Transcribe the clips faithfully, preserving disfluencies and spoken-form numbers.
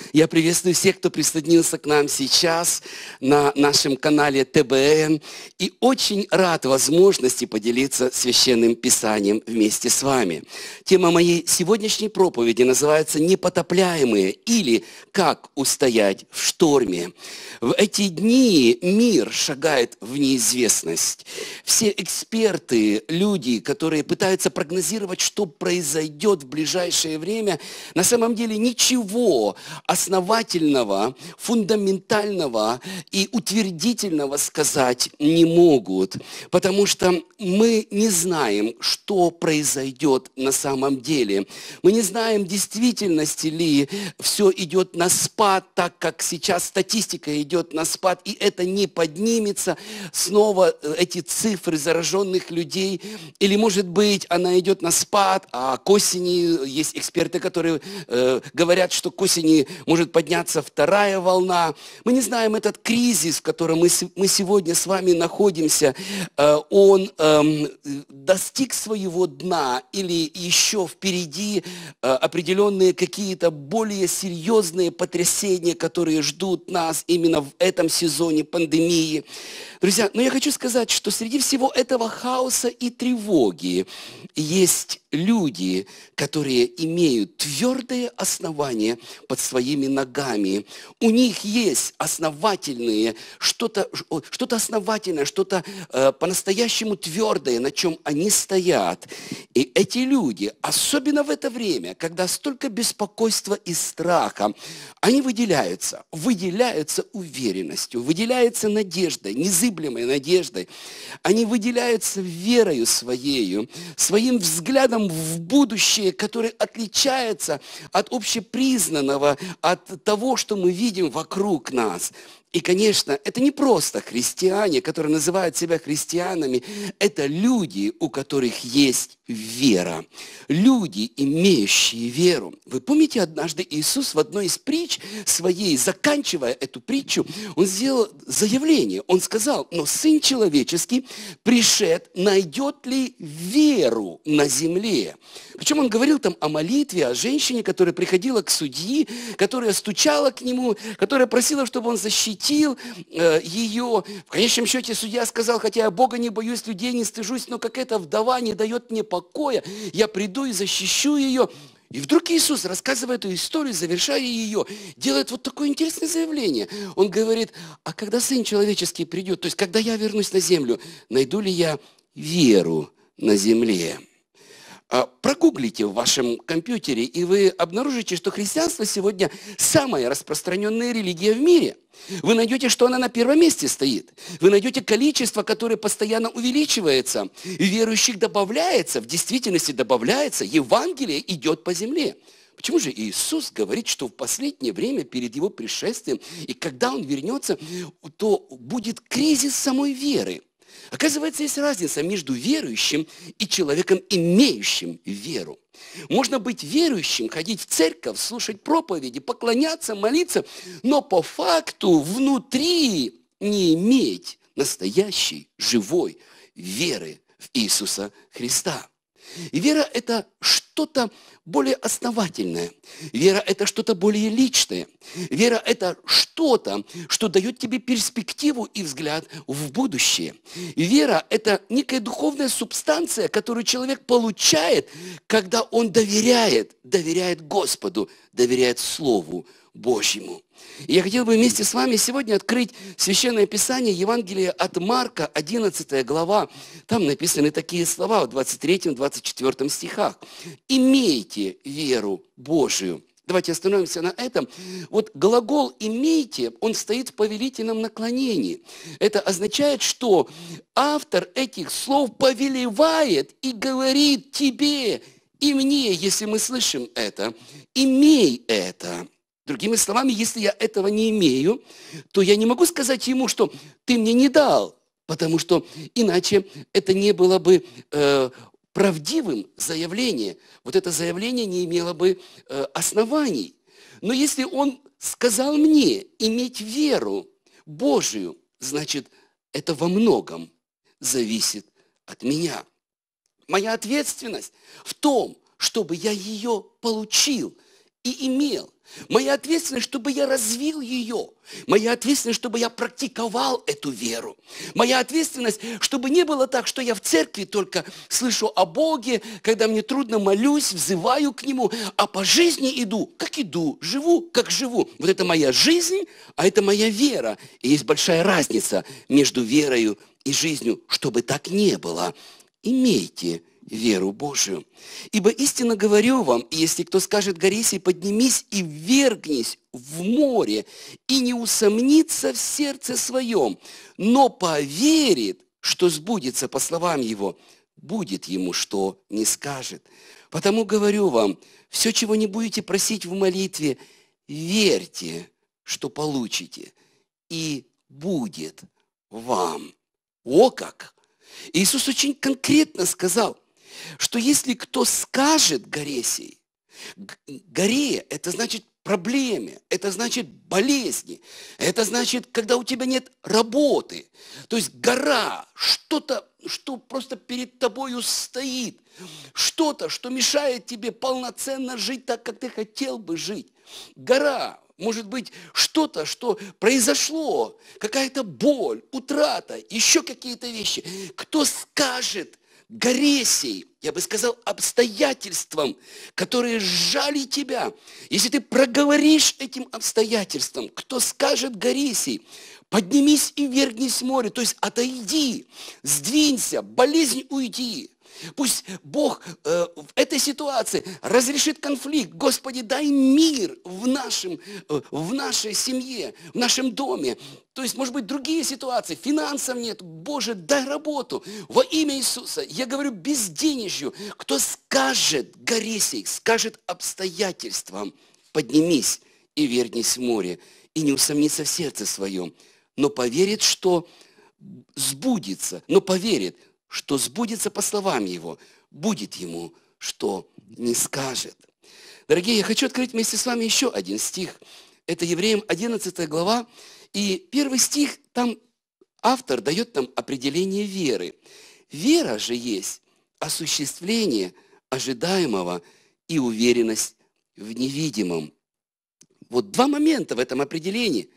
Я приветствую всех, кто присоединился к нам сейчас на нашем канале Тэ Бэ Эн. И очень рад возможности поделиться Священным Писанием вместе с вами. Тема моей сегодняшней проповеди называется «Непотопляемые» или «Как устоять в шторме». В эти дни мир шагает в неизвестность. Все эксперты, люди, которые пытаются прогнозировать, что произойдет в ближайшее время, на самом деле ничего основательного, фундаментального и утвердительного сказать не могут, потому что мы не знаем, что произойдет на самом деле. Мы не знаем, в действительности ли все идет на спад, так как сейчас статистика идет на спад, и это не поднимется, снова эти цифры зараженных людей, или, может быть, она идет на спад, а к осени есть эксперты, которые э, говорят, что к осени может подняться вторая волна. Мы не знаем, этот кризис, в котором мы, мы сегодня с вами находимся, э, он э, достиг своего дна или еще впереди э, определенные какие-то более серьезные потрясения, которые ждут нас именно в этом сезоне пандемии. Друзья, но я хочу сказать, что среди всего этого хаоса и тревоги есть люди, которые имеют твердые основания под своими ногами. У них есть основательные, что-то что-то основательное, что-то э, по-настоящему твердое, на чем они стоят. И эти люди, особенно в это время, когда столько беспокойства и страха, они выделяются, выделяются уверенностью, выделяются надеждой, незыблемой надеждой. Они выделяются верою своею, своим взглядом в будущее, которое отличается от общепризнанного, от того, что мы видим вокруг нас. И, конечно, это не просто христиане, которые называют себя христианами, это люди, у которых есть вера. Люди, имеющие веру. Вы помните, однажды Иисус в одной из притч своей, заканчивая эту притчу, Он сделал заявление. Он сказал: но Сын Человеческий пришед, найдет ли веру на земле? Причем Он говорил там о молитве, о женщине, которая приходила к судьи, которая стучала к Нему, которая просила, чтобы Он защитил ее. В конечном счете судья сказал: хотя я Бога не боюсь, людей не стыжусь, но как эта вдова не дает мне покоя, я приду и защищу ее. И вдруг Иисус, рассказывая эту историю, завершая ее, делает вот такое интересное заявление. Он говорит: а когда Сын Человеческий придет, то есть когда я вернусь на землю, найду ли я веру на земле? Прогуглите в вашем компьютере, и вы обнаружите, что христианство сегодня самая распространенная религия в мире. Вы найдете, что она на первом месте стоит. Вы найдете количество, которое постоянно увеличивается. Верующих добавляется, в действительности добавляется. Евангелие идет по земле. Почему же Иисус говорит, что в последнее время перед Его пришествием, и когда Он вернется, то будет кризис самой веры? Оказывается, есть разница между верующим и человеком, имеющим веру. Можно быть верующим, ходить в церковь, слушать проповеди, поклоняться, молиться, но по факту внутри не иметь настоящей, живой веры в Иисуса Христа. И вера – это что-то более основательное. Вера – это что-то более личное. Вера – это что-то, что дает тебе перспективу и взгляд в будущее. Вера – это некая духовная субстанция, которую человек получает, когда он доверяет, доверяет Господу, доверяет Слову Божьему. И я хотел бы вместе с вами сегодня открыть Священное Писание, Евангелие от Марка, одиннадцатая глава. Там написаны такие слова в двадцать третьем — двадцать четвёртом стихах. «Имейте веру Божию». Давайте остановимся на этом. Вот глагол «имейте», он стоит в повелительном наклонении. Это означает, что автор этих слов повелевает и говорит тебе и мне, если мы слышим это, «имей это». Другими словами, если я этого не имею, то я не могу сказать ему, что ты мне не дал, потому что иначе это не было бы э, правдивым заявлением. Вот это заявление не имело бы э, оснований. Но если он сказал мне иметь веру Божию, значит, это во многом зависит от меня. Моя ответственность в том, чтобы я ее получил. и имел. Моя ответственность, чтобы я развил ее. Моя ответственность, чтобы я практиковал эту веру. Моя ответственность, чтобы не было так, что я в церкви только слышу о Боге, когда мне трудно, молюсь, взываю к Нему, а по жизни иду, как иду, живу, как живу. Вот это моя жизнь, а это моя вера. И есть большая разница между верою и жизнью, чтобы так не было. Имейте веру Божию. Ибо истинно говорю вам, если кто скажет горе сей, поднимись и ввергнись в море, и не усомнится в сердце своем, но поверит, что сбудется по словам его, будет ему, что не скажет. Потому говорю вам, все, чего не будете просить в молитве, верьте, что получите, и будет вам. О как! Иисус очень конкретно сказал, что если кто скажет горе сей, горе – это значит проблеме, это значит болезни, это значит, когда у тебя нет работы. То есть гора, что-то, что просто перед тобою стоит, что-то, что мешает тебе полноценно жить так, как ты хотел бы жить. Гора. Может быть, что-то, что произошло, какая-то боль, утрата, еще какие-то вещи. Кто скажет горе сей, я бы сказал, обстоятельствам, которые сжали тебя, если ты проговоришь этим обстоятельствам, кто скажет горе сей, поднимись и ввергнись в море, то есть отойди, сдвинься, болезнь уйди. Пусть Бог э, в этой ситуации разрешит конфликт. Господи, дай мир в, нашем, э, в нашей семье, в нашем доме. То есть, может быть, другие ситуации, финансов нет. Боже, дай работу. Во имя Иисуса, я говорю безденежью. Кто скажет горе сей, скажет обстоятельствам, поднимись и вернись в море, и не усомнится в сердце своем, но поверит, что сбудется, но поверит, что сбудется по словам его, будет ему, что не скажет. Дорогие, я хочу открыть вместе с вами еще один стих. Это Евреям одиннадцатая глава, и первый стих, там автор дает нам определение веры. Вера же есть осуществление ожидаемого и уверенность в невидимом. Вот два момента в этом определении.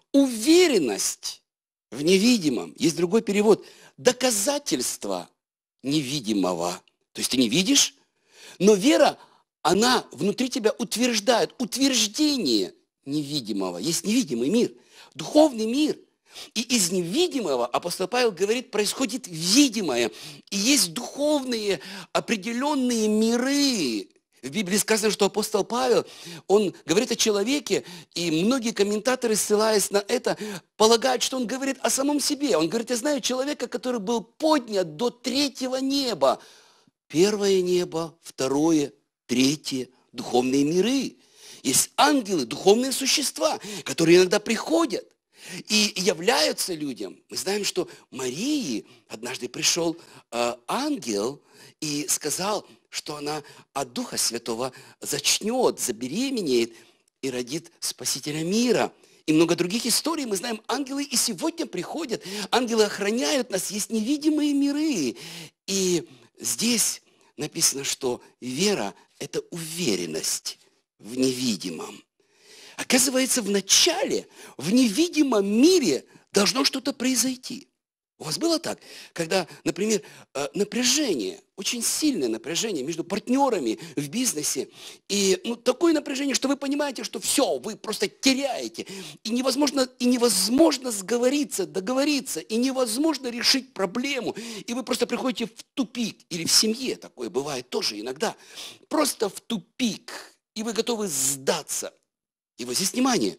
Уверенность в невидимом. Есть другой перевод. Доказательство невидимого. То есть ты не видишь, но вера, она внутри тебя утверждает. Утверждение невидимого. Есть невидимый мир, духовный мир. И из невидимого, апостол Павел говорит, происходит видимое. И есть духовные определенные миры. В Библии сказано, что апостол Павел, он говорит о человеке, и многие комментаторы, ссылаясь на это, полагают, что он говорит о самом себе. Он говорит, я знаю человека, который был поднят до третьего неба. Первое небо, второе, третье, духовные миры. Есть ангелы, духовные существа, которые иногда приходят и являются людям. Мы знаем, что Марии однажды пришел э, ангел и сказал, что она от Духа Святого зачнет, забеременеет и родит Спасителя мира. И много других историй. Мы знаем, ангелы и сегодня приходят. Ангелы охраняют нас. Есть невидимые миры. И здесь написано, что вера – это уверенность в невидимом. Оказывается, в начале, в невидимом мире должно что-то произойти. У вас было так, когда, например, напряжение, очень сильное напряжение между партнерами в бизнесе, и ну, такое напряжение, что вы понимаете, что все, вы просто теряете, и невозможно, и невозможно сговориться, договориться, и невозможно решить проблему, и вы просто приходите в тупик, или в семье такое бывает тоже иногда, просто в тупик, и вы готовы сдаться. И вот здесь внимание,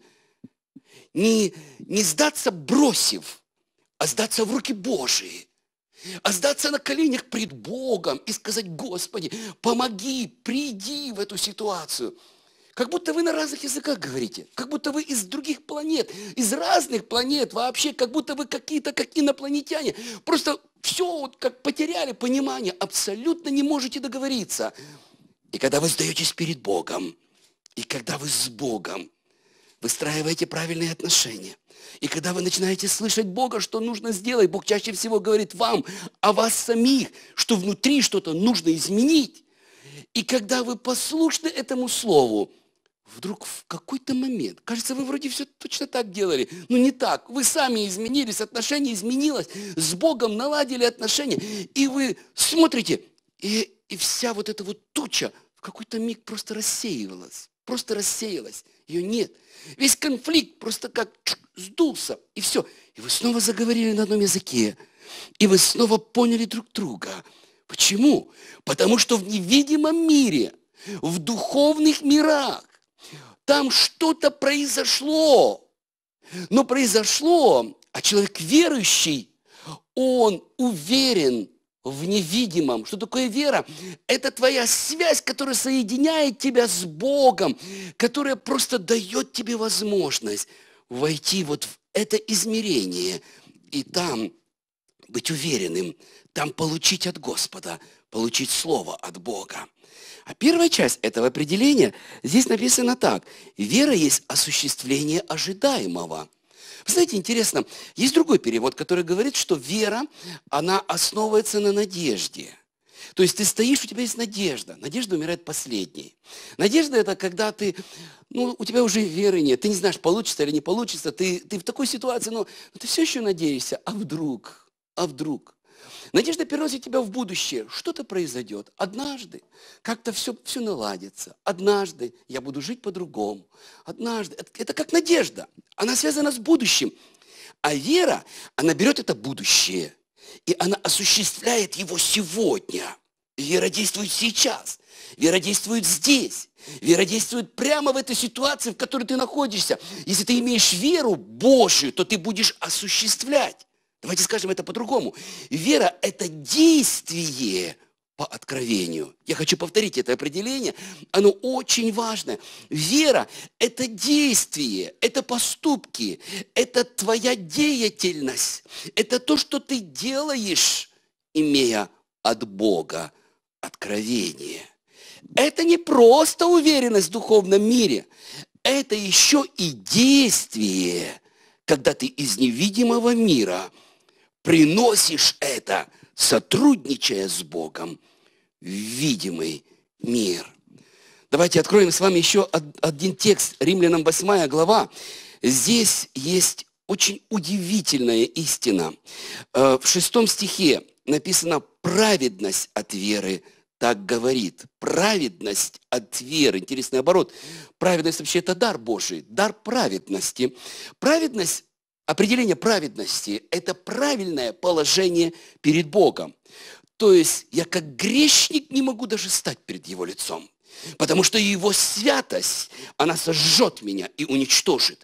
не, не сдаться бросив, а сдаться в руки Божии, а сдаться на коленях пред Богом и сказать, Господи, помоги, приди в эту ситуацию. Как будто вы на разных языках говорите, как будто вы из других планет, из разных планет вообще, как будто вы какие-то как инопланетяне. Просто все вот как потеряли понимание, абсолютно не можете договориться. И когда вы сдаетесь перед Богом, и когда вы с Богом выстраиваете правильные отношения, и когда вы начинаете слышать Бога, что нужно сделать, Бог чаще всего говорит вам, о вас самих, что внутри что-то нужно изменить. И когда вы послушны этому слову, вдруг в какой-то момент, кажется, вы вроде все точно так делали, но не так. Вы сами изменились, отношение изменилось, с Богом наладили отношения, и вы смотрите, и, и вся вот эта вот туча в какой-то миг просто рассеивалась, просто рассеялась, ее нет. Весь конфликт просто как сдулся, и все. И вы снова заговорили на одном языке, и вы снова поняли друг друга. Почему? Потому что в невидимом мире, в духовных мирах, там что-то произошло. Но произошло, а человек верующий, он уверен в невидимом. Что такое вера? Это твоя связь, которая соединяет тебя с Богом, которая просто дает тебе возможность войти вот в это измерение и там быть уверенным, там получить от Господа, получить Слово от Бога. А первая часть этого определения здесь написана так. Вера есть осуществление ожидаемого. Вы знаете, интересно, есть другой перевод, который говорит, что вера, она основывается на надежде. То есть ты стоишь, у тебя есть надежда. Надежда умирает последней. Надежда – это когда ты, ну, у тебя уже веры нет, ты не знаешь, получится или не получится, ты, ты в такой ситуации, но, но ты все еще надеешься, а вдруг, а вдруг. Надежда переносит тебя в будущее. Что-то произойдет. Однажды как-то все, все наладится. Однажды я буду жить по-другому. Однажды. Это, это как надежда. Она связана с будущим. А вера, она берет это будущее, и она осуществляет его сегодня. Вера действует сейчас. Вера действует здесь. Вера действует прямо в этой ситуации, в которой ты находишься. Если ты имеешь веру Божию, то ты будешь осуществлять. Давайте скажем это по-другому. Вера – это действие по откровению. Я хочу повторить это определение. Оно очень важное. Вера – это действие, это поступки, это твоя деятельность. Это то, что ты делаешь, имея от Бога откровение. Это не просто уверенность в духовном мире. Это еще и действие, когда ты из невидимого мира приносишь это, сотрудничая с Богом, в видимый мир. Давайте откроем с вами еще один текст, Римлянам восьмая глава. Здесь есть очень удивительная истина. В шестом стихе написано «праведность от веры». Так говорит. Праведность от веры. Интересный оборот. Праведность вообще это дар Божий, дар праведности. Праведность, определение праведности – это правильное положение перед Богом. То есть я как грешник не могу даже стать перед Его лицом. Потому что Его святость, она сожжет меня и уничтожит.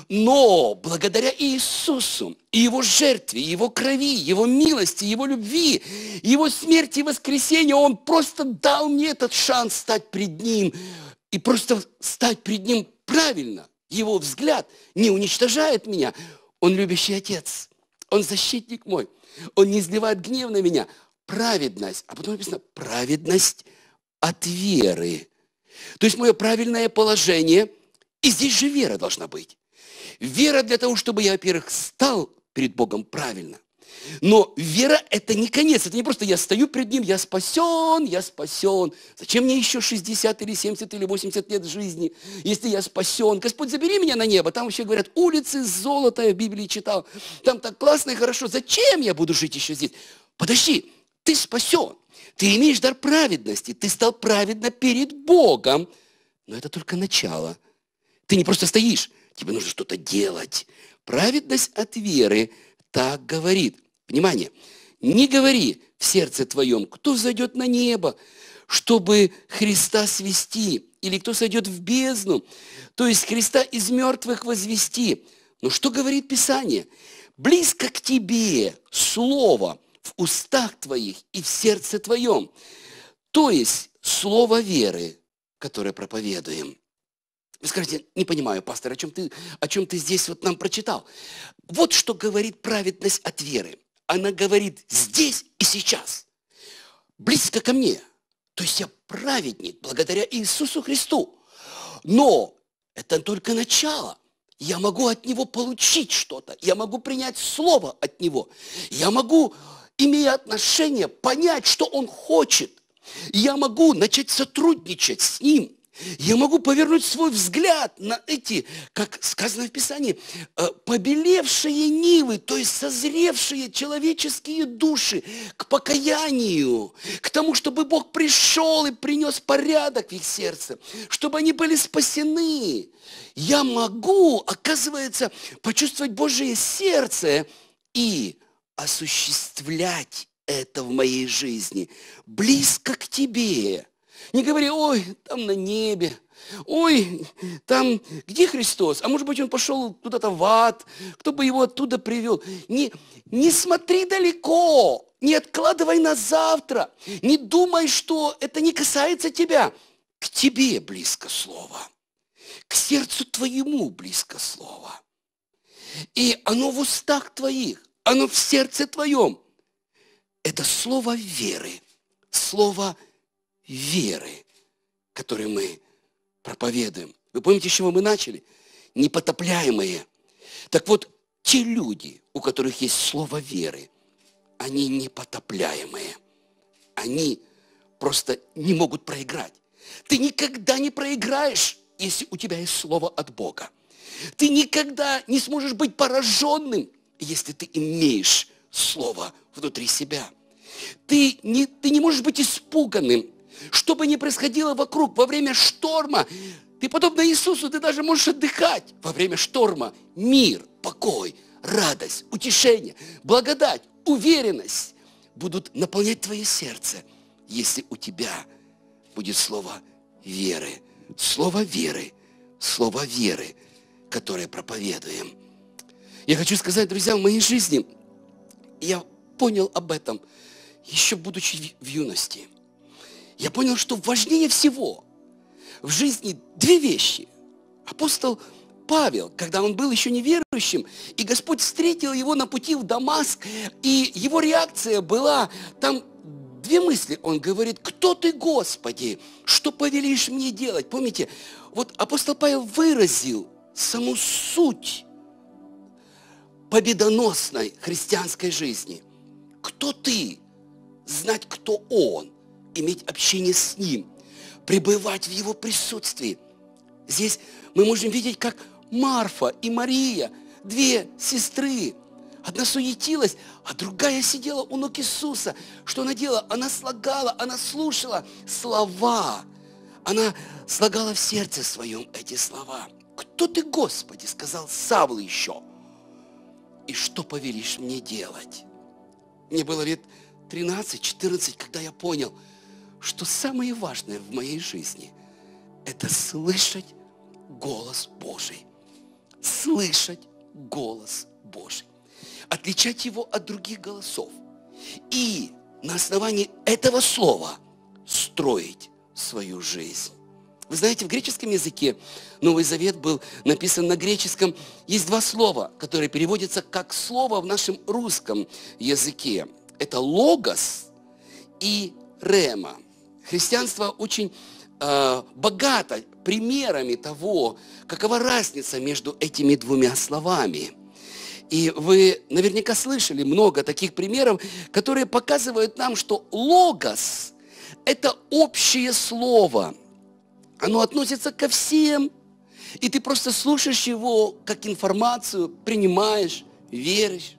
Но благодаря Иисусу, и Его жертве, Его крови, Его милости, Его любви, Его смерти и воскресению, Он просто дал мне этот шанс стать пред Ним. И просто стать пред Ним правильно. Его взгляд не уничтожает меня. Он любящий Отец. Он защитник мой. Он не изливает гнев на меня. Праведность. А потом написано праведность от веры. То есть мое правильное положение, и здесь же вера должна быть. Вера для того, чтобы я, во-первых, стал перед Богом правильно. Но вера – это не конец, это не просто я стою перед Ним, я спасен, я спасен. Зачем мне еще шестьдесят или семьдесят или восемьдесят лет жизни, если я спасен? Господь, забери меня на небо. Там вообще говорят, улицы золота, я в Библии читал. Там так классно и хорошо. Зачем я буду жить еще здесь? Подожди, ты спасен. Ты имеешь дар праведности, ты стал праведно перед Богом. Но это только начало. Ты не просто стоишь, тебе нужно что-то делать. Праведность от веры так говорит. Внимание, не говори в сердце твоем, кто взойдет на небо, чтобы Христа свести, или кто сойдет в бездну, то есть Христа из мертвых возвести. Но что говорит Писание? Близко к тебе слово в устах твоих и в сердце твоем. То есть слово веры, которое проповедуем. Вы скажете, не понимаю, пастор, о чем ты, о чем ты здесь вот нам прочитал. Вот что говорит праведность от веры. Она говорит здесь и сейчас. Близко ко мне. То есть я праведник благодаря Иисусу Христу. Но это только начало. Я могу от Него получить что-то. Я могу принять слово от Него. Я могу, имея отношение, понять, что Он хочет. Я могу начать сотрудничать с Ним. Я могу повернуть свой взгляд на эти, как сказано в Писании, побелевшие нивы, то есть созревшие человеческие души к покаянию, к тому, чтобы Бог пришел и принес порядок в их сердце, чтобы они были спасены. Я могу, оказывается, почувствовать Божие сердце и осуществлять это в моей жизни близко к тебе. Не говори: ой, там на небе, ой, там, где Христос? А может быть, он пошел куда-то в ад, кто бы его оттуда привел? Не, не смотри далеко, не откладывай на завтра, не думай, что это не касается тебя. К тебе близко слово, к сердцу твоему близко слово. И оно в устах твоих, оно в сердце твоем. Это слово веры, слово веры, которое мы проповедуем. Вы помните, с чего мы начали? Непотопляемые. Так вот, те люди, у которых есть слово веры, они непотопляемые. Они просто не могут проиграть. Ты никогда не проиграешь, если у тебя есть слово от Бога. Ты никогда не сможешь быть пораженным, если ты имеешь слово внутри себя. Ты не, ты не можешь быть испуганным. Что бы ни происходило вокруг во время шторма, ты подобно Иисусу, ты даже можешь отдыхать во время шторма. Мир, покой, радость, утешение, благодать, уверенность будут наполнять твое сердце, если у тебя будет слово веры. Слово веры, слово веры, которое проповедуем. Я хочу сказать, друзья, в моей жизни я понял об этом, еще будучи в юности. Я понял, что важнее всего в жизни две вещи. Апостол Павел, когда он был еще неверующим, и Господь встретил его на пути в Дамаск, и его реакция была, там две мысли, он говорит: кто ты, Господи, что повелишь мне делать? Помните, вот апостол Павел выразил саму суть победоносной христианской жизни. Кто ты? Знать, кто он, иметь общение с ним, пребывать в его присутствии. Здесь мы можем видеть, как Марфа и Мария, две сестры, одна суетилась, а другая сидела у ног Иисуса. Что она делала? Она слагала, она слушала слова. Она слагала в сердце своем эти слова. «Кто ты, Господи?» — сказал Савл еще. «И что повелишь мне делать?» Мне было лет тринадцать-четырнадцать, когда я понял, что самое важное в моей жизни – это слышать голос Божий. Слышать голос Божий. Отличать его от других голосов. И на основании этого слова строить свою жизнь. Вы знаете, в греческом языке Новый Завет был написан на греческом. Есть два слова, которые переводятся как слово в нашем русском языке. Это логос и рема. Христианство очень э, богато примерами того, какова разница между этими двумя словами. И вы наверняка слышали много таких примеров, которые показывают нам, что логос – это общее слово. Оно относится ко всем, и ты просто слушаешь его как информацию, принимаешь, веришь.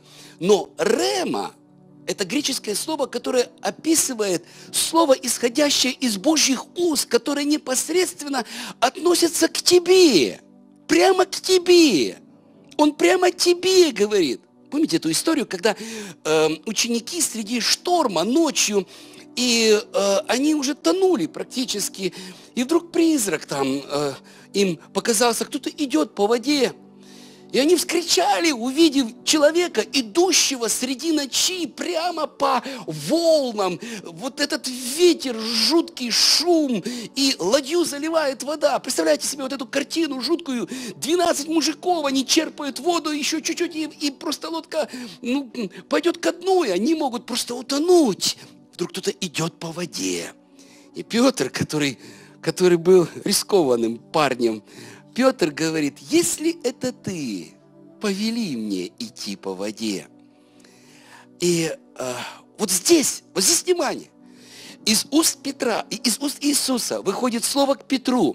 Но рема – это греческое слово, которое описывает слово, исходящее из Божьих уст, которое непосредственно относится к тебе, прямо к тебе. Он прямо тебе говорит. Помните эту историю, когда э, ученики среди шторма ночью, и э, они уже тонули практически, и вдруг призрак там э, им показался, кто-то идет по воде. И они вскричали, увидев человека, идущего среди ночи прямо по волнам. Вот этот ветер, жуткий шум, и ладью заливает вода. Представляете себе вот эту картину жуткую. двенадцать мужиков, они черпают воду еще чуть-чуть, и, и просто лодка ну, пойдет ко дну, и они могут просто утонуть. Вдруг кто-то идет по воде. И Петр, который, который был рискованным парнем, Петр говорит: если это ты, повели мне идти по воде. И э, вот здесь, вот здесь внимание. Из уст Петра, и из уст Иисуса выходит слово к Петру.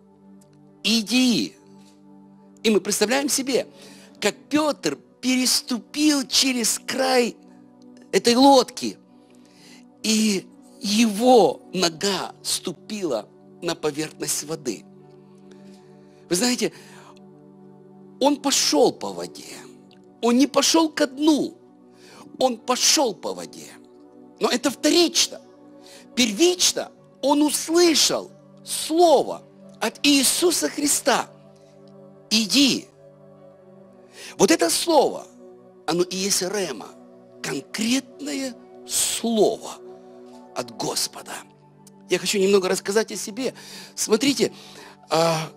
Иди. И мы представляем себе, как Петр переступил через край этой лодки, и его нога ступила на поверхность воды. Вы знаете, он пошел по воде. Он не пошел ко дну. Он пошел по воде. Но это вторично. Первично он услышал слово от Иисуса Христа. Иди. Вот это слово, оно и есть рема. Конкретное слово от Господа. Я хочу немного рассказать о себе. Смотрите, а,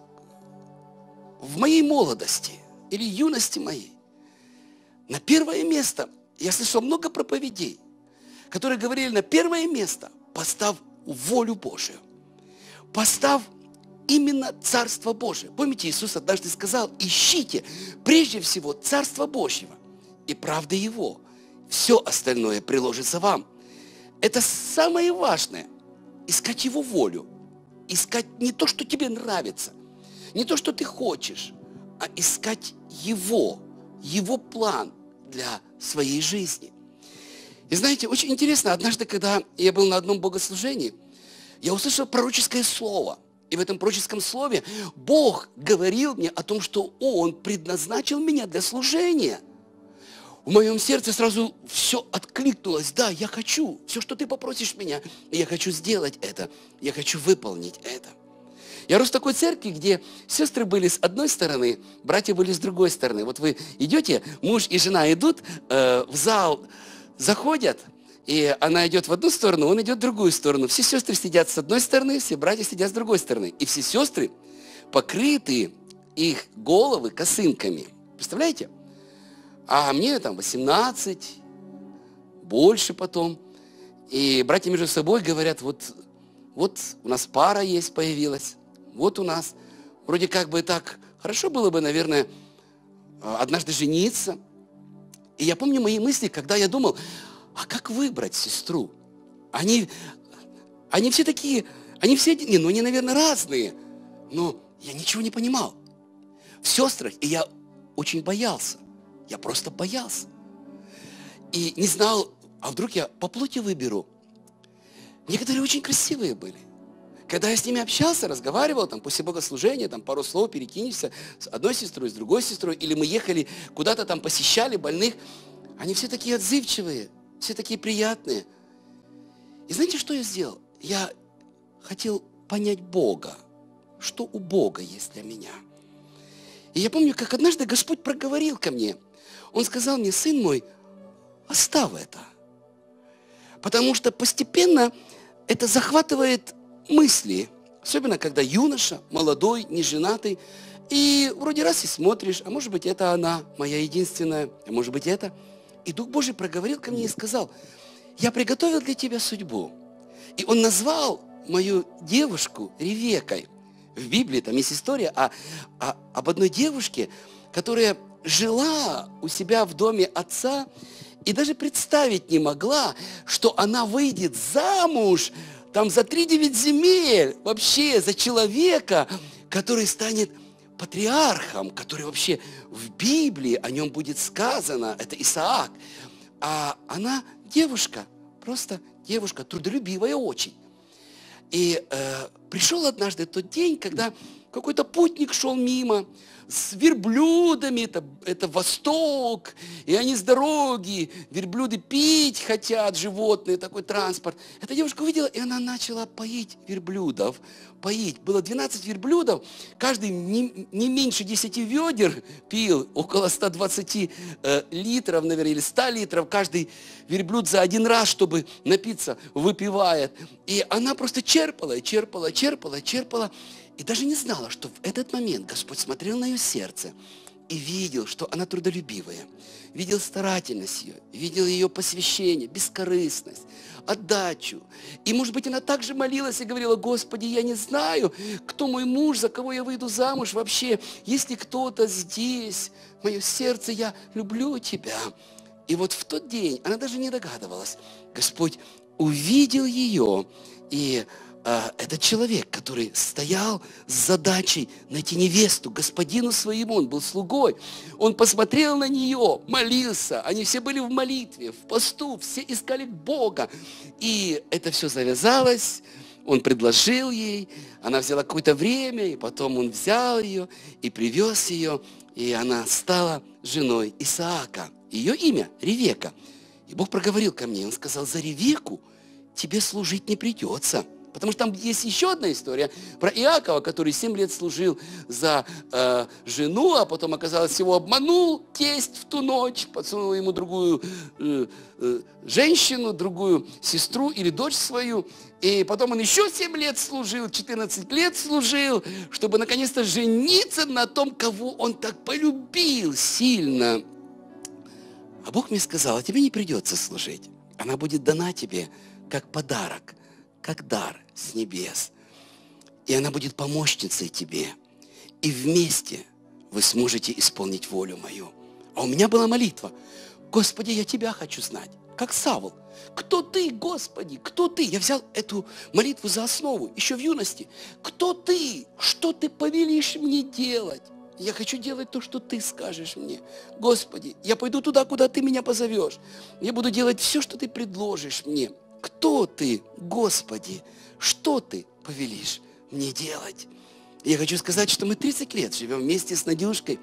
в моей молодости или юности моей на первое место, я слышал много проповедей, которые говорили: на первое место поставь волю Божию. Поставь именно Царство Божие. Помните, Иисус однажды сказал: ищите прежде всего Царство Божьего и правды Его. Все остальное приложится вам. Это самое важное. Искать Его волю. Искать не то, что тебе нравится, не то, что ты хочешь, а искать Его, Его план для своей жизни. И знаете, очень интересно, однажды, когда я был на одном богослужении, я услышал пророческое слово. И в этом пророческом слове Бог говорил мне о том, что Он предназначил меня для служения. В моем сердце сразу все откликнулось. Да, я хочу. Все, что ты попросишь меня, я хочу сделать это. Я хочу выполнить это. Я рос в такой церкви, где сестры были с одной стороны, братья были с другой стороны. Вот вы идете, муж и жена идут э, в зал, заходят, и она идет в одну сторону, он идет в другую сторону. Все сестры сидят с одной стороны, все братья сидят с другой стороны. И все сестры покрыты, их головы косынками. Представляете? А мне там восемнадцать, больше потом. И братья между собой говорят: вот, вот у нас пара есть, появилась. Вот у нас. Вроде как бы так хорошо было бы, наверное, однажды жениться. И я помню мои мысли, когда я думал: а как выбрать сестру? Они, они все такие, они все, не, ну они, наверное, разные. Но я ничего не понимал. В сестрах, и я очень боялся. Я просто боялся. И не знал, а вдруг я по плоти выберу. Некоторые очень красивые были. Когда я с ними общался, разговаривал, там, после богослужения, там, пару слов перекинешься с одной сестрой, с другой сестрой, или мы ехали куда-то там, посещали больных, они все такие отзывчивые, все такие приятные. И знаете, что я сделал? Я хотел понять Бога, что у Бога есть для меня. И я помню, как однажды Господь проговорил ко мне. Он сказал мне: сын мой, оставь это. Потому что постепенно это захватывает мысли. Особенно, когда юноша, молодой, неженатый. И вроде раз и смотришь, а может быть, это она, моя единственная, а может быть, это. И Дух Божий проговорил ко мне и сказал: я приготовил для тебя судьбу. И Он назвал мою девушку Ревеккой. В Библии там есть история о, о, об одной девушке, которая жила у себя в доме отца и даже представить не могла, что она выйдет замуж там за три девять земель, вообще за человека, который станет патриархом, который вообще в Библии о нем будет сказано, это Исаак. А она девушка, просто девушка, трудолюбивая очень. И э, пришел однажды тот день, когда какой-то путник шел мимо с верблюдами, это, это Восток, и они с дороги, верблюды пить хотят, животные, такой транспорт. Эта девушка увидела, и она начала поить верблюдов, поить. Было двенадцать верблюдов, каждый не, не меньше десяти ведер пил, около ста двадцати э, литров, наверное, или ста литров, каждый верблюд за один раз, чтобы напиться, выпивает. И она просто черпала, черпала, черпала, черпала. И даже не знала, что в этот момент Господь смотрел на ее сердце и видел, что она трудолюбивая, видел старательность ее, видел ее посвящение, бескорыстность, отдачу. И, может быть, она также молилась и говорила: Господи, я не знаю, кто мой муж, за кого я выйду замуж вообще. Если кто-то здесь, мое сердце, я люблю Тебя. И вот в тот день, она даже не догадывалась, Господь увидел ее, и а, этот человек, который стоял с задачей найти невесту господину своему, он был слугой, он посмотрел на нее, молился, они все были в молитве, в посту, все искали Бога, и это все завязалось, он предложил ей, она взяла какое-то время, и потом он взял ее и привез ее, и она стала женой Исаака. Ее имя Ревека. И Бог проговорил ко мне, он сказал: за Ревеку тебе служить не придется. Потому что там есть еще одна история про Иакова, который семь лет служил за э, жену, а потом, оказалось, его обманул тесть в ту ночь, подсунул ему другую э, э, женщину, другую сестру или дочь свою. И потом он еще семь лет служил, четырнадцать лет служил, чтобы наконец-то жениться на том, кого он так полюбил сильно. А Бог мне сказал: а тебе не придется служить. Она будет дана тебе как подарок, как дар с небес. И она будет помощницей тебе. И вместе вы сможете исполнить волю мою. А у меня была молитва: Господи, я Тебя хочу знать. Как Савл. Кто Ты, Господи? Кто Ты? Я взял эту молитву за основу еще в юности. Кто Ты? Что Ты повелишь мне делать? Я хочу делать то, что Ты скажешь мне. Господи, я пойду туда, куда Ты меня позовешь. Я буду делать все, что Ты предложишь мне. Кто Ты, Господи? Что Ты повелишь мне делать? Я хочу сказать, что мы тридцать лет живем вместе с Надюшкой.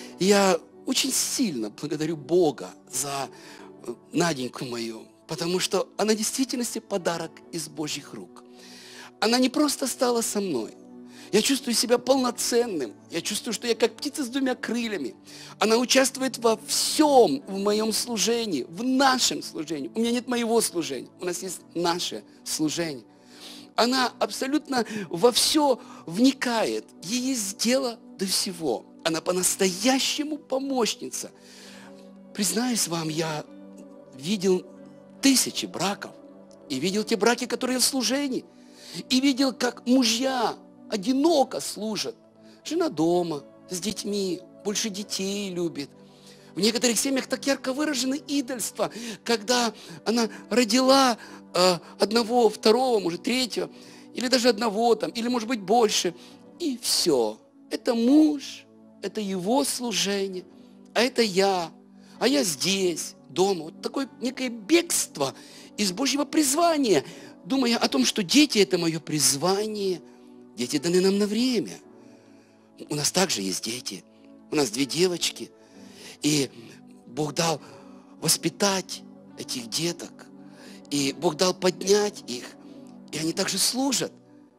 Я очень сильно благодарю Бога за Наденьку мою, потому что она в действительности подарок из Божьих рук. Она не просто стала со мной. Я чувствую себя полноценным. Я чувствую, что я как птица с двумя крыльями. Она участвует во всем в моем служении, в нашем служении. У меня нет моего служения, у нас есть наше служение. Она абсолютно во все вникает. Ей есть дело до всего. Она по-настоящему помощница. Признаюсь вам, я видел тысячи браков. И видел те браки, которые в служении. И видел, как мужья одиноко служат. Жена дома, с детьми, больше детей любит. В некоторых семьях так ярко выражено идольство, когда она родила э, одного, второго, может, третьего, или даже одного там, или, может быть, больше. И все. Это муж, это его служение, а это я, а я здесь, дома. Вот такое некое бегство из Божьего призвания, думая о том, что дети – это мое призвание. Дети даны нам на время. У нас также есть дети. У нас две девочки. И Бог дал воспитать этих деток. И Бог дал поднять их. И они также служат.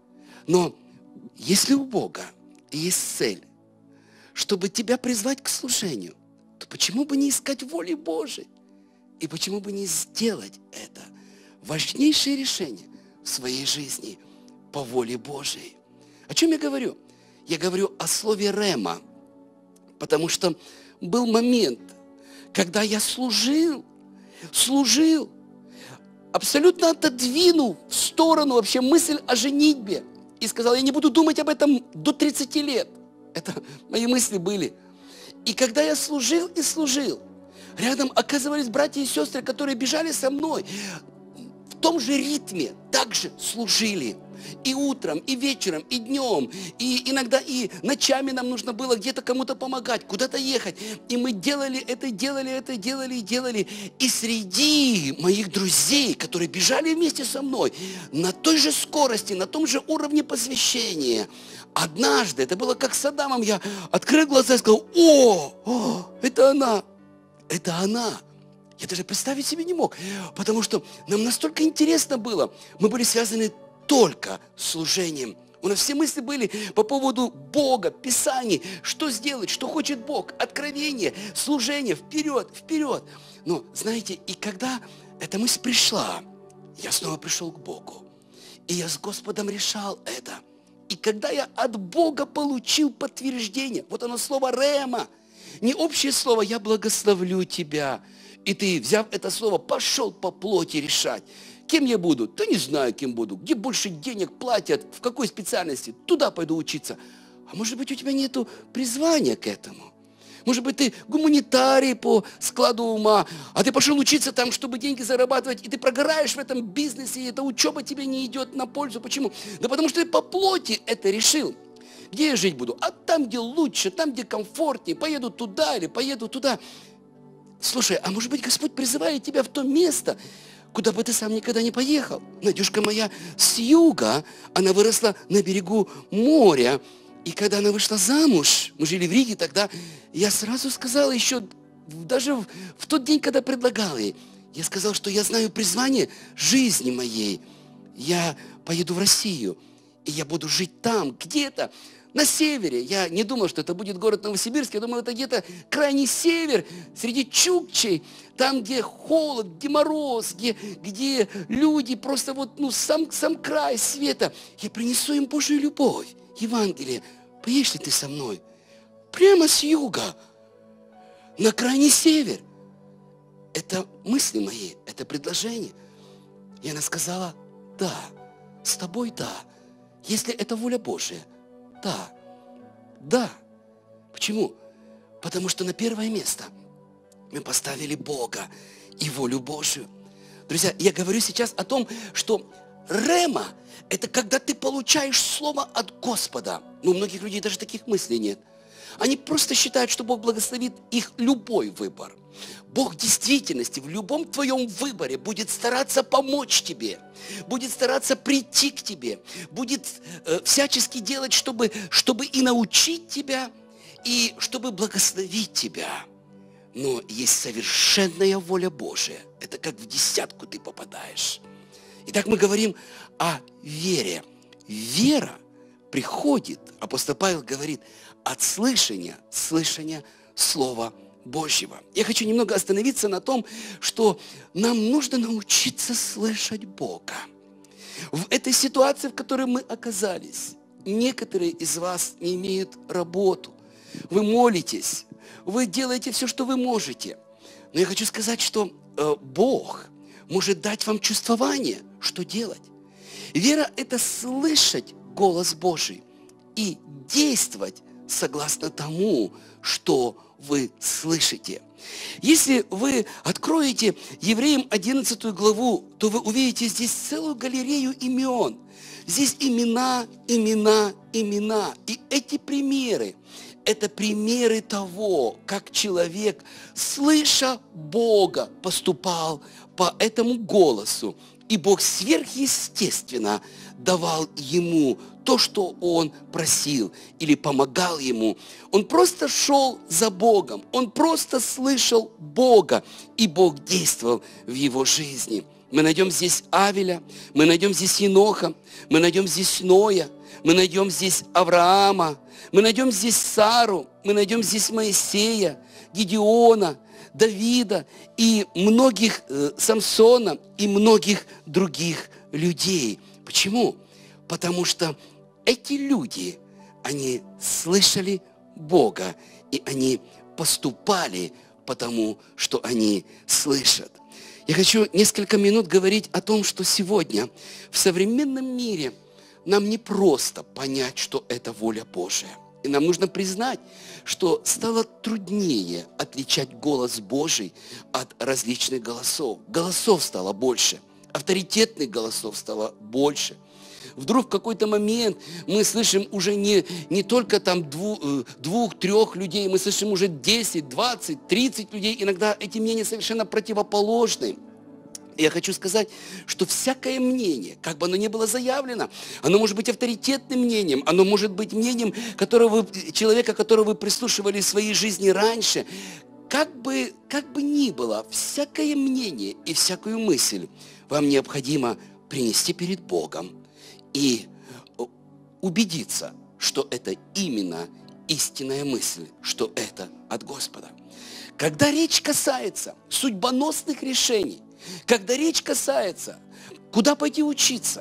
Но если у Бога есть цель, чтобы тебя призвать к служению, то почему бы не искать воли Божией? И почему бы не сделать это важнейшее решение в своей жизни по воле Божией? О чем я говорю? Я говорю о слове «рема», потому что был момент, когда я служил, служил, абсолютно отодвинул в сторону вообще мысль о женитьбе и сказал: я не буду думать об этом до тридцати лет. Это мои мысли были. И когда я служил и служил, рядом оказывались братья и сестры, которые бежали со мной, в том же ритме также служили. И утром, и вечером, и днем, и иногда и ночами нам нужно было где-то кому-то помогать, куда-то ехать. И мы делали это, делали это, делали и делали. И среди моих друзей, которые бежали вместе со мной, на той же скорости, на том же уровне посвящения, однажды, это было как с Адамом, я открыл глаза и сказал: о, о, это она, это она. Я даже представить себе не мог, потому что нам настолько интересно было. Мы были связаны только служением. У нас все мысли были по поводу Бога, Писаний, что сделать, что хочет Бог, откровение, служение, вперед, вперед. Но, знаете, и когда эта мысль пришла, я снова пришел к Богу. И я с Господом решал это. И когда я от Бога получил подтверждение, вот оно слово «рема», не общее слово «я благословлю тебя», и ты, взяв это слово, пошел по плоти решать. Кем я буду? Да не знаю, кем буду. Где больше денег платят, в какой специальности? Туда пойду учиться. А может быть, у тебя нету призвания к этому? Может быть, ты гуманитарий по складу ума, а ты пошел учиться там, чтобы деньги зарабатывать, и ты прогораешь в этом бизнесе, и эта учеба тебе не идет на пользу. Почему? Да потому что ты по плоти это решил. Где я жить буду? А там, где лучше, там, где комфортнее, поеду туда или поеду туда. Слушай, а может быть, Господь призывает тебя в то место, куда бы ты сам никогда не поехал? Надюшка моя с юга, она выросла на берегу моря. И когда она вышла замуж, мы жили в Риге тогда, я сразу сказал еще, даже в, в тот день, когда предлагал ей, я сказал, что я знаю призвание жизни моей. Я поеду в Россию, и я буду жить там, где-то, на севере. Я не думал, что это будет город Новосибирск, я думал, это где-то крайний север, среди Чукчей, там, где холод, где мороз, где, где люди просто вот, ну, сам, сам край света. Я принесу им Божию любовь, Евангелие. Поедешь ли ты со мной? Прямо с юга, на крайний север. Это мысли мои, это предложение. И она сказала, да, с тобой да. Если это воля Божия, да, да. Почему? Потому что на первое место мы поставили Бога и волю Божию. Друзья, я говорю сейчас о том, что рема – это когда ты получаешь слово от Господа. Но у многих людей даже таких мыслей нет. Они просто считают, что Бог благословит их любой выбор. Бог в действительности в любом твоем выборе будет стараться помочь тебе, будет стараться прийти к тебе, будет э, всячески делать, чтобы, чтобы и научить тебя, и чтобы благословить тебя. Но есть совершенная воля Божия. Это как в десятку ты попадаешь. Итак, мы говорим о вере. Вера приходит, апостол Павел говорит, от слышания, слышания Слова Божьего. Я хочу немного остановиться на том, что нам нужно научиться слышать Бога. В этой ситуации, в которой мы оказались, некоторые из вас не имеют работу. Вы молитесь, вы делаете все, что вы можете. Но я хочу сказать, что э, Бог может дать вам чувствование, что делать. Вера – это слышать голос Божий и действовать согласно тому, что вы слышите. Если вы откроете Евреям одиннадцатую главу, то вы увидите здесь целую галерею имен. Здесь имена, имена, имена. И эти примеры, это примеры того, как человек, слыша Бога, поступал по этому голосу. И Бог сверхъестественно давал ему то, что он просил или помогал ему. Он просто шел за Богом, он просто слышал Бога, и Бог действовал в его жизни. Мы найдем здесь Авеля, мы найдем здесь Еноха, мы найдем здесь Ноя, мы найдем здесь Авраама, мы найдем здесь Сару, мы найдем здесь Моисея, Гедеона, Давида и многих, э, Самсона и многих других людей. Почему? Потому что эти люди, они слышали Бога, и они поступали потому, что они слышат. Я хочу несколько минут говорить о том, что сегодня в современном мире нам не просто понять, что это воля Божия. И нам нужно признать, что стало труднее отличать голос Божий от различных голосов. Голосов стало больше, авторитетных голосов стало больше. Вдруг в какой-то момент мы слышим уже не, не только там двух, двух-трех людей, мы слышим уже десять, двадцать, тридцать людей. Иногда эти мнения совершенно противоположны. И я хочу сказать, что всякое мнение, как бы оно ни было заявлено, оно может быть авторитетным мнением, оно может быть мнением которого вы, человека, которого вы прислушивали в своей жизни раньше. Как бы, как бы ни было, всякое мнение и всякую мысль вам необходимо принести перед Богом и убедиться, что это именно истинная мысль, что это от Господа. Когда речь касается судьбоносных решений, когда речь касается, куда пойти учиться,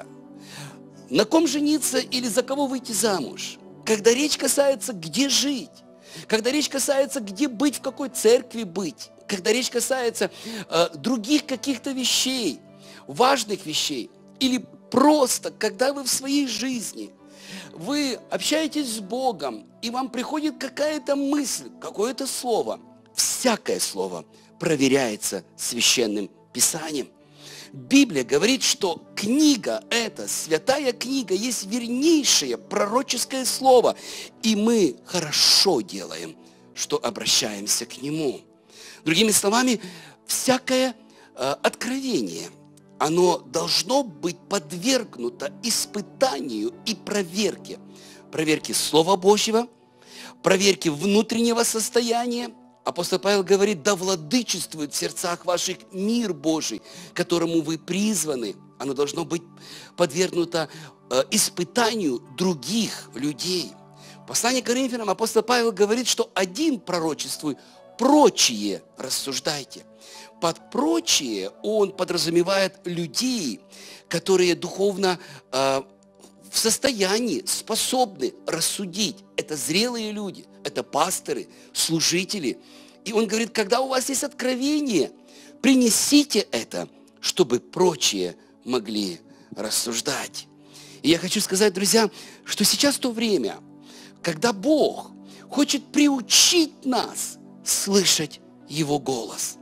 на ком жениться или за кого выйти замуж, когда речь касается, где жить, когда речь касается, где быть, в какой церкви быть, когда речь касается э, других каких-то вещей, важных вещей, или просто, когда вы в своей жизни вы общаетесь с Богом, и вам приходит какая-то мысль, какое-то слово. Всякое слово проверяется Священным Писанием. Библия говорит, что книга эта, святая книга, есть вернейшее пророческое слово. И мы хорошо делаем, что обращаемся к нему. Другими словами, всякое э, откровение, оно должно быть подвергнуто испытанию и проверке. Проверке Слова Божьего, проверке внутреннего состояния. Апостол Павел говорит: да владычествует в сердцах ваших мир Божий, к которому вы призваны. Оно должно быть подвергнуто э, испытанию других людей. В послании к Коринфянам апостол Павел говорит, что один пророчествуй, прочие рассуждайте. Под прочие он подразумевает людей, которые духовно э, в состоянии, способны рассудить. Это зрелые люди, это пасторы, служители. И он говорит: когда у вас есть откровение, принесите это, чтобы прочие могли рассуждать. И я хочу сказать, друзья, что сейчас то время, когда Бог хочет приучить нас слышать Его голос.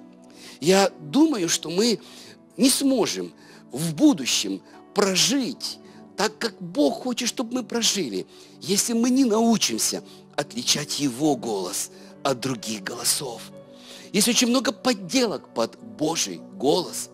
Я думаю, что мы не сможем в будущем прожить так, как Бог хочет, чтобы мы прожили, если мы не научимся отличать Его голос от других голосов. Есть очень много подделок под Божий голос,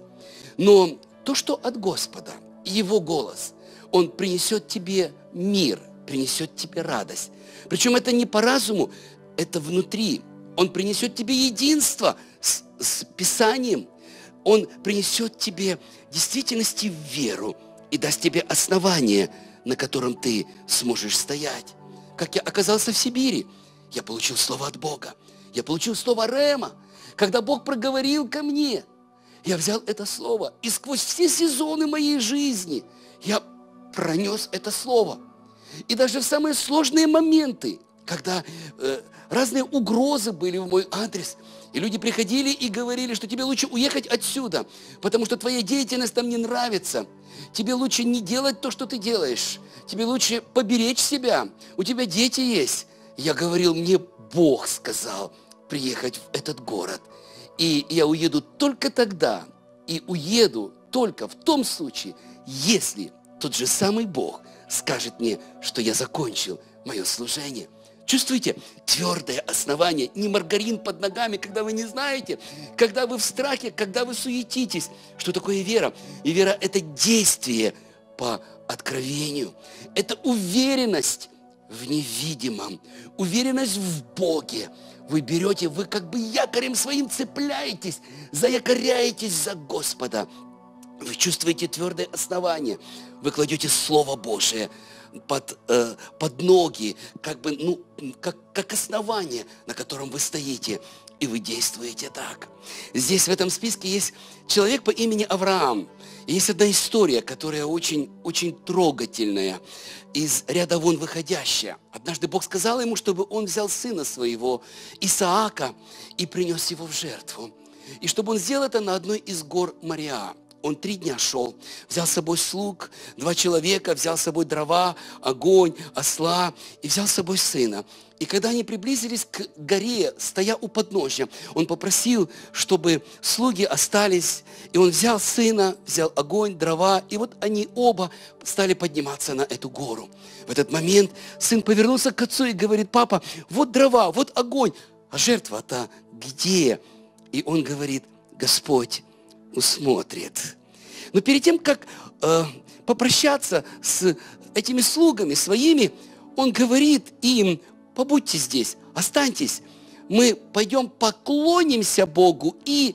но то, что от Господа, Его голос, Он принесет тебе мир, принесет тебе радость. Причем это не по разуму, это внутри. Он принесет тебе единство с, с Писанием. Он принесет тебе в действительности веру и даст тебе основание, на котором ты сможешь стоять. Как я оказался в Сибири, я получил слово от Бога. Я получил слово Рема. Когда Бог проговорил ко мне, я взял это слово, и сквозь все сезоны моей жизни я пронес это слово. И даже в самые сложные моменты, когда э, разные угрозы были в мой адрес, и люди приходили и говорили, что тебе лучше уехать отсюда, потому что твоя деятельность там не нравится. Тебе лучше не делать то, что ты делаешь. Тебе лучше поберечь себя. У тебя дети есть. Я говорил: мне Бог сказал приехать в этот город. И я уеду только тогда, и уеду только в том случае, если тот же самый Бог скажет мне, что я закончил мое служение. Чувствуете? Твердое основание, не маргарин под ногами, когда вы не знаете, когда вы в страхе, когда вы суетитесь. Что такое вера? И вера – это действие по откровению. Это уверенность в невидимом, уверенность в Боге. Вы берете, вы как бы якорем своим цепляетесь, заякоряетесь за Господа. Вы чувствуете твердое основание. Вы кладете Слово Божие под, э, под ноги, как бы, ну, как, как основание, на котором вы стоите, и вы действуете так. Здесь в этом списке есть человек по имени Авраам. И есть одна история, которая очень, очень трогательная, из ряда вон выходящая. Однажды Бог сказал ему, чтобы он взял сына своего, Исаака, и принес его в жертву. И чтобы он сделал это на одной из гор Мориа. Он три дня шел, взял с собой слуг, два человека, взял с собой дрова, огонь, осла и взял с собой сына. И когда они приблизились к горе, стоя у подножья, он попросил, чтобы слуги остались. И он взял сына, взял огонь, дрова, и вот они оба стали подниматься на эту гору. В этот момент сын повернулся к отцу и говорит: папа, вот дрова, вот огонь, а жертва-то где? И он говорит: Господь усмотрит. Но перед тем, как э, попрощаться с этими слугами своими, он говорит им: побудьте здесь, останьтесь, мы пойдем поклонимся Богу и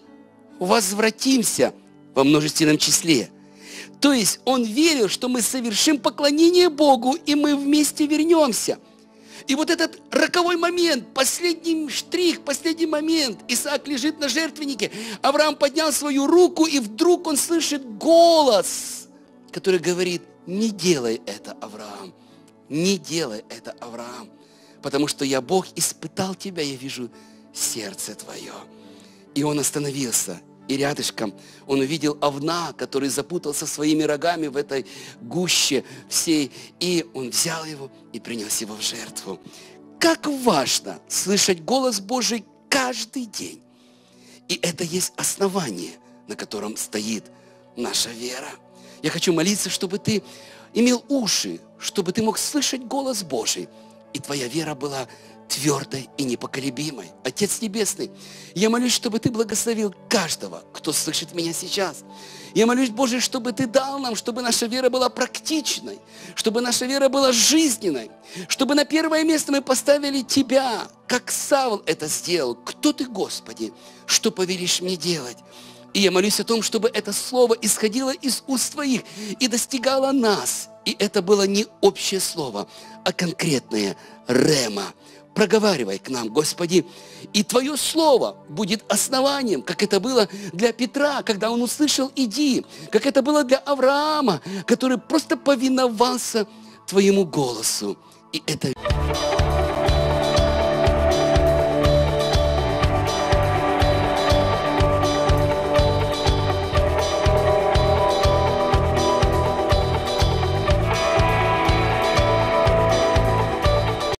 возвратимся во множественном числе. То есть он верил, что мы совершим поклонение Богу, и мы вместе вернемся. И вот этот роковой момент, последний штрих, последний момент. Исаак лежит на жертвеннике. Авраам поднял свою руку, и вдруг он слышит голос, который говорит: не делай это, Авраам. Не делай это, Авраам. Потому что я, Бог, испытал тебя, я вижу сердце твое. И он остановился И рядышком он увидел овна, который запутался своими рогами в этой гуще всей. И он взял его и принес его в жертву. Как важно слышать голос Божий каждый день. И это есть основание, на котором стоит наша вера. Я хочу молиться, чтобы ты имел уши, чтобы ты мог слышать голос Божий. И твоя вера была твердой и непоколебимой. Отец Небесный, я молюсь, чтобы Ты благословил каждого, кто слышит меня сейчас. Я молюсь, Боже, чтобы Ты дал нам, чтобы наша вера была практичной, чтобы наша вера была жизненной, чтобы на первое место мы поставили Тебя, как Савл это сделал. Кто Ты, Господи? Что повелишь мне делать? И я молюсь о том, чтобы это слово исходило из уст Твоих и достигало нас. И это было не общее слово, а конкретное рема. Проговаривай к нам, Господи, и Твое Слово будет основанием, как это было для Петра, когда он услышал «иди», как это было для Авраама, который просто повиновался Твоему голосу. И это